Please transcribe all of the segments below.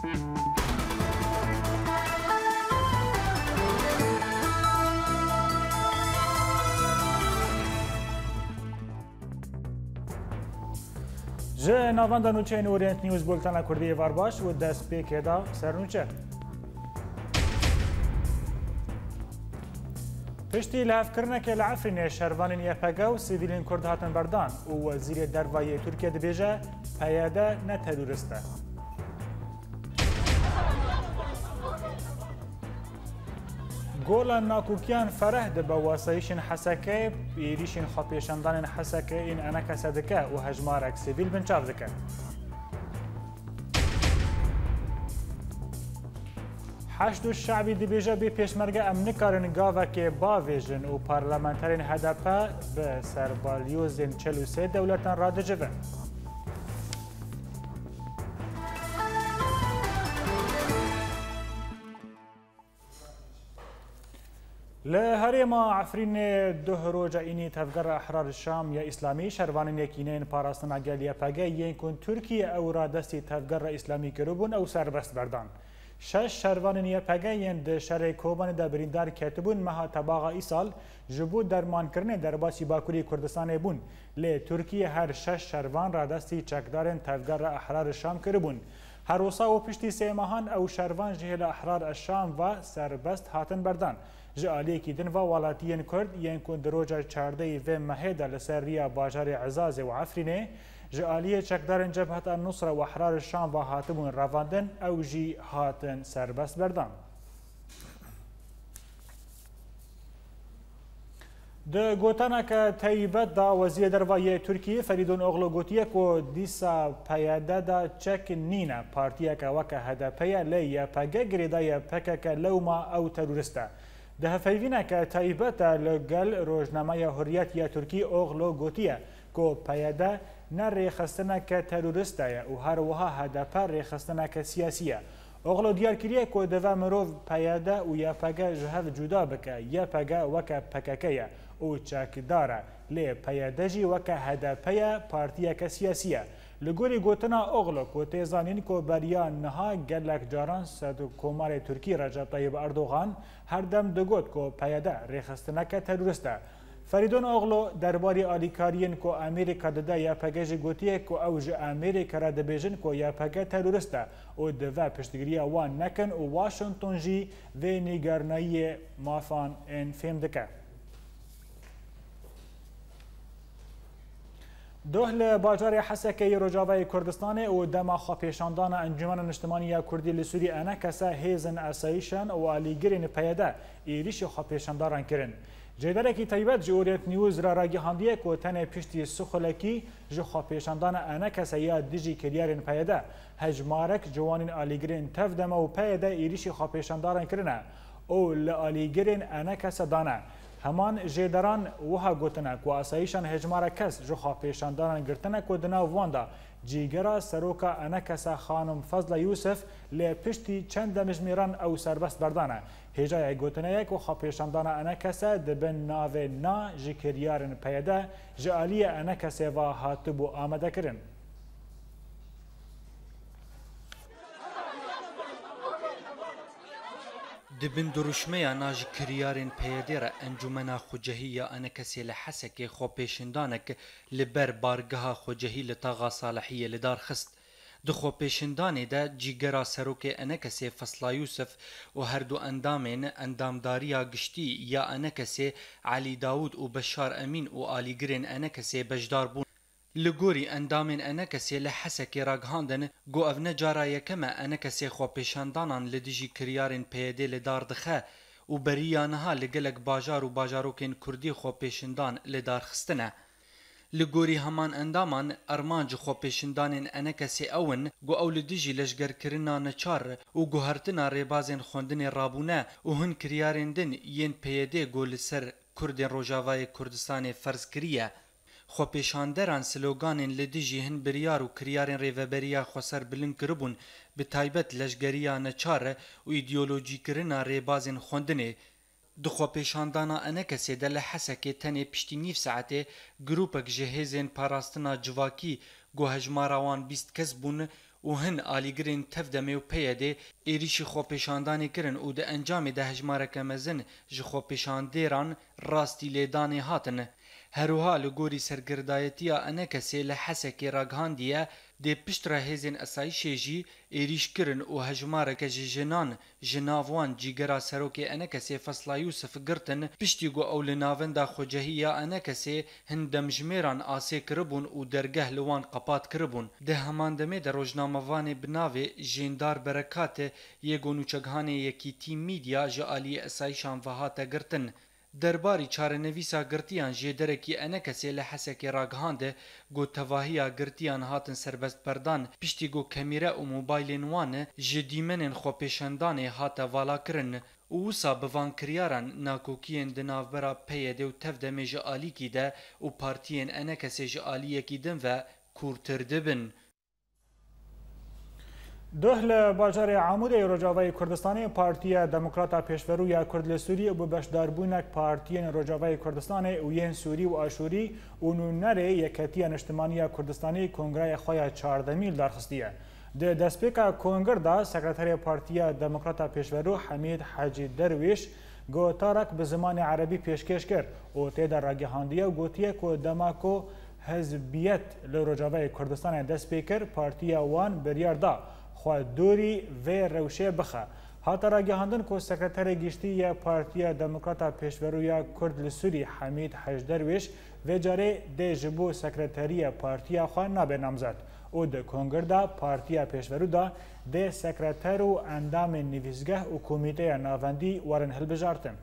جه ناواندا نوچین اورینت نیوز بولتانا کردی وارباش و دست پیک دا سرنوچه. پشتی لحفکرنه که لعفرین شروانین یپگه و سیویلین کرد هاتن بردان و وزیر دروایی ترکیه دبیجه پیاده نه ترورسته. گولان ناکوکیان فرح ده با واسایشن حسکه بیریشن خاپیشندان حسکه این انکه صدکه و هجمارک سیویل بنچاف دکه. حشد الشعبی دبیجه بی پیشمرگه امن کارن گاوه که باویژن و پارلمانترین هدفه به سربالیوزین 43 دولتان را دجوه. لهريما عفرين دهروجا إني تفجر أحرار الشام يا إسلامي شروان يكينين باراستنا جاليا باجي يكون تركيا أو رادستي تفجر إسلامي كروبون أو سربست بردان. شش شروان يا باجي يند شري كوبان دا بريندار كاتبون مها تباغا إيصال جبود درمان كرنه درباسي باكوري كردستان بون. لتركيا هر شش شروان رادستي چكدارن تفجر أحرار الشام كروبون. هر وصا و پشتی سیمهان او شروان جهل احرار الشام و سربست هاتن بردان. جالی کی دن و ولاتین کرد ین کن دروجا 14 و مهدا لسریا باجار عزاز و عفرینه جالی چکدارن جبهت النصره و احرار الشام و هاتمون رواندن او جی هاتن سربست بردان. ده گوتانا که تایبت دا وزیر دروایی ترکیه فریدون اغلو گوتیه که دیسا پیاده دا چک نینا پارتیه که وکه هدپیه لیه پگه گریده پکه لوما او ترورسته. ده هفیوینه که تایبت لگل روزنامه حریت یا ترکی اغلو گوتیه که پیاده نه ریخستنه که ترورسته و هر وها هدپه ریخستنه که سیاسیه. اغلو دیار کریه که دوه مروف پیاده و یا پگه جهف جدا بکه یا پگه وکه پککه او چاکداره لی پیاده جی وکه هدپه پارتیه که سیاسیه. لگوری گوتنا اغلو که تیزانین که بریا نها گلک جاران صد کمار ترکی رجب طیب اردوغان هر دم دگوت که پیاده ریخستنه که ترورسته. فریدون اغلو درباری آلیکارین که امریکا داده یا پگه جی گوتیه که اوج امریکا را دبیجن که یا پگه ترورسته و دوه پشتگیری وان نکن و واشنطن جی و نیگرنایی مافان این فهم دکه. دوهل باجار حسکه رجاوه کردستان و دما خاپیشاندان انجمن اجتماعی کردی لسوری انا کسا هیزن اسایشن و آلیگرین پیاده ایریش خاپیشانداران کرن. جدارکی تایبت جورینت نیوز را راگهاندیه که تنه پشتی سخلکی جو خاپیشاندان انا کسا یا دیجی کریارین پیاده هجمارک جوانین آلیگرین تفدم و پیاده ایریش خاپیشانداران کرنه او لآلیگرین انا کسا دانه. همان جدران وها گوتنه که اسایشان هجمار کس جو خاپیشانداران گرتنه که دنا واندا جیگرا سروکا انکسا خانم فضل یوسف لی پشتی چند مجمیران او سربست بردانه. هجای گوتنه که خاپیشاندان انکسا دبن ناو نا جکریارن پیده جالی انکسا و هاتبو آمده کرن. دبن دروشمه ناج کریارن پیاده را انجمنا خوجهی یا انکسی لحسک خو پیشندانک لبر بارگاه خوجهی لطاقا صالحیه لدار خست. دخو پیشندانه ده جیگرا سروک انکسی فصلا یوسف و هر دو اندامین اندامداریا گشتی یا انکسی علی داود و بشار امین و آلیگرین انکسی بجدار بون. لگوری اندامین انکسی لحسکی راگهاندن گو او نجارا یکمه انکسی خو پیشاندانان لدیجی کریارن پیاده لدار دخه و بریانها لگلک باجار و باجاروکین کردی خو پیشندان لدار خستنه. لگوری همان اندامان ارمانج خو پیشندانین انکسی اون گو او لدیجی لشگر کرنا نچار و گو هرتنا ریبازین خوندن رابونه و هن کریارن دن ین پیاده گو لسر کردین روجاوای کردستان فرض کریه. خو پیشاندران سلوگانین لدیجی هن بریار و کریارین ریوبریا خوصر بلند کربون به تایبت لشگریا نچار و ایدئولوژی کرنا ریبازین خوندنه. دخو پیشاندانا انکسی دل حسکی تنی پشتی نیف ساعته گروپک جهیزین پاراستنا جواکی گو هجماراوان 20 کس بون و هن آلیگرین تفدمه و پیده ایریشی خوپیشاندانی کرن و ده انجام ده هجمارک مزن جه خوپیشاندیران راستی لیدانی هاتن. هروها لگوری سرگردایتیا انکسی لحسکی راگهاندیه ده پشت را هزین اسایشی جی ایریش کرن و هجمارک جنان جناوان جیگرا سروکی انکسی فصلا یوسف گرتن پشتی گو اول ناون دا خوجهی انکسی هندم جمیران آسی کربون و درگه لوان قپات کربون ده همان دمه در روزنامه‌وان بناوی جیندار برکات یگونو چگهانه یکی تیم میدیا جالی اسایشان وهاتا گرتن درباری چارەنەویسا گرتیان ژێدەرێکی ئەنەکەسێ لە حەسێکی ڕاگەهاندە گۆ تەواهیە گرتیان هاتن سربەستبەردان پشتی گۆ کەمیرە و مۆبایلên وانە ji dîmenên xwepêşandanê hate valakirin û wisa bivankiryaran nakokiyên di navbera PYD û tevdemê ji alîkî de û partiyên enekesê ji aliyekî din ve kûrtir dibin. دهل باجار عمود روجاوای کردستان پارتیا دموکراتا پیشورو کرد سوری و بشداربونک پارتیان روجاوای کردستان و ین سوری و آشوری و نونره یکتیان اجتماعی کردستانی کنگره خواه 14 میل درخستیه. ده دسپیکا کنگر دا سکرتری پارتیا دموکراتا پیشورو حمید حاجی درویش گوتارک به زمان عربی پیشکش کرد و تیدا راگهاندیه و گوتیه که دماکو حزبیت لروجاوای کردستان دسپیکر پارتیا وان بریار دا خو دوری و روشه بخه هاتا راگهاندن که سکرتر گشتی یا پارتیا دموکراتا پیشورویا کرد لسوری حمید حجدرویش و جاره ده جبو سکرتری پارتیا خو نابه نامزد او ده کنگر دا پارتیا پیشورو دا ده سکرتر و اندام نویزگه و کمیته ناوندی وارن هل بجارتن.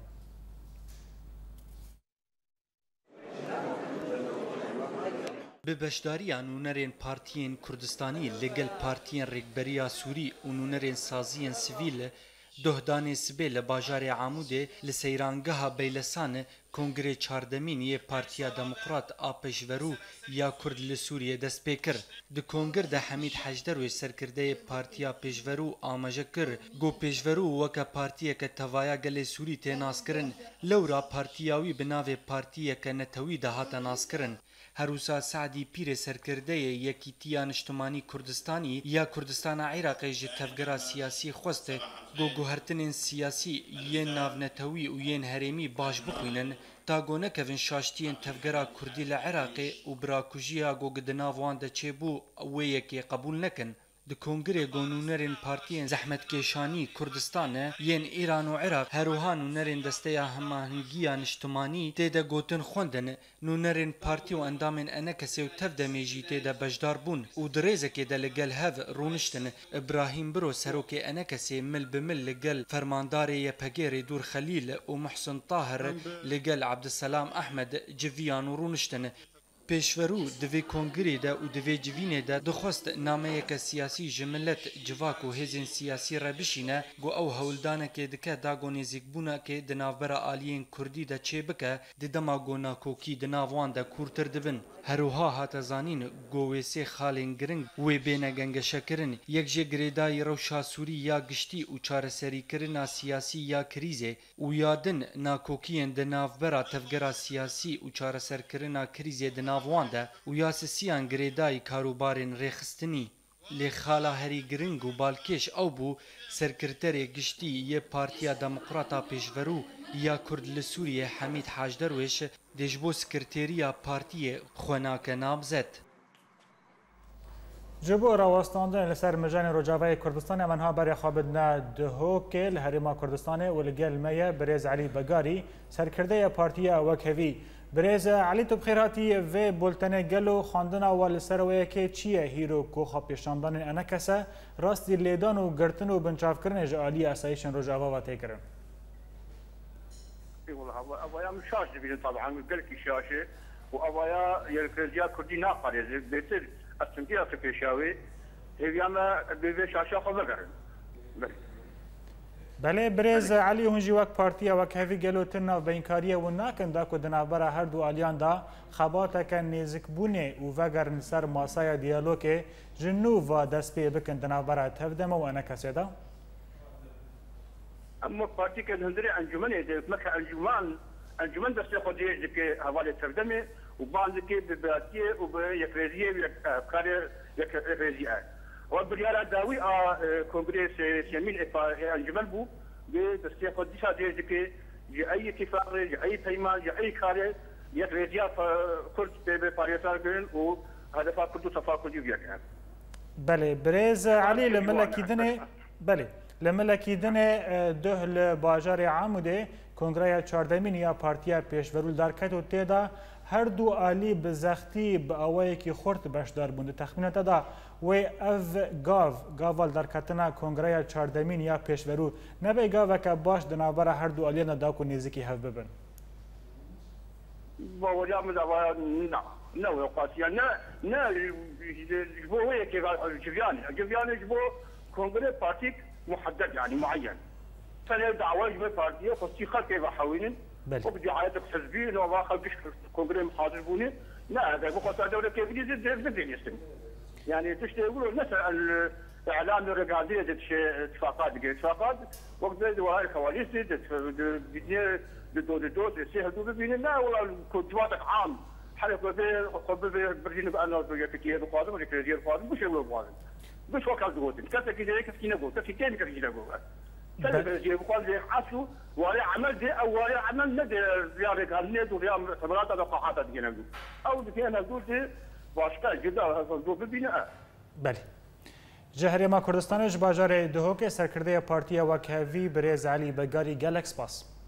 به بشداریان نونرین پارتیین کردستانی لگل پارتیین رکبریا سوری و نونرین سازیین سویل دهدان سبه لباجار عموده لسیرانگاه بیلسان کنگره چاردمین یه پارتیا دموکرات آپشورو یا کرد لسوریه دست پیکر. ده کنگر ده حمید حجدروی سرکرده پارتیا پیشورو آماجه کر گو پیشورو وکا پارتیا که توایا گل سوری تیناس کرن لورا پارتیاوی بناوی پارتیا که نتوی ده هاتا ناس کرن. هروسا سعدی پیر سرکرده یکیتیان اجتماعی کردستانی یا کردستان عراقی جه تفگرا سیاسی خواسته گو گوهرتنین سیاسی ین ناونتوی و ین هرمی باش بخوینن تا گو نکوین شاشتین تفگرا کردی لعراقی و براکوژیا گو گدناوان ده چه بو و یکی قبول نکن. د کنگره گونونرین پارتیین زحمت کشانی کردستان ین ایران و عراق هروها نونرین دسته هماهنگیان اجتماعی تیدا گوتن خوندن نونرین پارتی و اندامین انکسی و تفدمیجی تیدا بجدار بون و دریزکی دا لگل هف رونشتن ابراهیم برو سروک انکسی مل بمل لگل فرمانداری یپگیر دور خلیل و محسن طاهر لگل عبدالسلام احمد جویان و رونشتن پیشورو دوی کنگری ده و دوی جوینه ده دخواست نامه یک سیاسی جملت جواک و هزین سیاسی را بشینه گو او هولدانه که دکه دا گو نزیک بونه که دناوبر آلیین کردی ده چه بکه ده دما گو ناکوکی دناوان ده کورتر دبن. هروها هات زانین گو ویسی خالین گرنگ وی بین گنگشه کرن یک جه گریدای روشا سوری یا گشتی و چارسری کرنا سیاسی یا کریزه و یادن ناکوکین دناوبر تفگرا سیاسی و چارسر کرنا کریزه دناوانده و یاسسیان گریدای کاروبارین ریخستنی. لی خالا هری گرنگ و بالکش او بو سرکرتر گشتی یه پارتیا دموکراتا پیشورو یا کرد لسوریه حمید حاجدرویش دجبو سکرتریا پارتی خوناک نامزد. جبو راوستاندن لسر مجان روجاوای کردستان منها برای خوابدنا دهوکه لحرما کردستان و لگل میه بریز علی بگاری سرکرده پارتیا وکوی. بریز علی تو بخیراتی و بولتنه گلو خواندن اول سرویه که چیه هیرو کو خواب پیشاندن انکسه راستی لیدان و گرتن و بنچاف کرن جالی اسایشن روجاوا و تکرن. والله ابايا مش شاشه بين طبعا قال لك شاشه وابايا يركزيا كردي ناقر بيصير التنبيه في بيشاوي هي ما بيشاشه خبرن بله برز علی هنجی وقت پارتیا و کهوی گلوتنا و بینکاریه و ناکن دا که دنابرا هر دو آلیان دا خباتا که نیزک بونه و وگرن سر ماسای دیالوگه جنو و دست پی بکن دنابرا تفدم و انکسی دا؟ اما پارتی که هندری انجمنه ده مکه انجمن دسته خودی که حواله تفدمه و بعضی که به براتیه و به یک رزیه و کار یک رزیه وبريال داوي كونغرس سيمين انجمن بو بس خود ديشا ديك اي اتفاق اي بيمان اي كاري يتريزيا كرد بباريسار بين وهدفها كردو تفاقدي وياك. بله برز علي لملكيدنه بله لملكیدن دهل باجار عاموده کنگره 14 یا پارتیا پیشورول درکت و تیدا هر دو عالی به زختی به آوایی که خورد بشدار بونده تخمینه تدا و اف گاوال درکتنا کنگره 14 یا پیشورول نبی گاوه که باش دنابر هر دو عالی ندا کو نزدیکی هف ببن با وجه مدوار نه وقتی نه جبوه که جویانی جبو کنگره پارتی محدد يعني معين. فانا دعوه جبهه بارتيه خصي خلق يحاولين وبدعايات حزبيه وما خلقش كونغري محاضربوني لا هذا بقى دوله كيف يزيد يسلم يعني تشتي يقولوا نسال اعلام الرقابيه اتفاقات وقت وهاي الكواليس دو سيهدوا بين لا ولا كنتواتك عام حلقه برجين انا كثير بقادم ولا كثير بقادم مش هو بقادم مش وقت دوتين كذا كده كيف نقول كيف كان كيف نقول كذا بيجي بقول زي حاسو ولا عمل دي او ولا عمل ندي زياره قالني ودي خبرات القاعات دي نقول او دي انا قلت باشكال جدا دو ببينا بله جهری ما کردستانش باجار دهوک سرکرده پارتیا وکهوی برز علی بگاری گلکس پاس